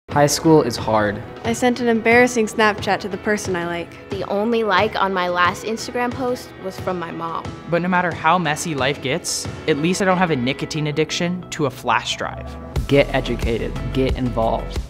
High school is hard. I sent an embarrassing Snapchat to the person I like. The only like on my last Instagram post was from my mom. But no matter how messy life gets, at least I don't have a nicotine addiction to a flash drive. Get educated, get involved.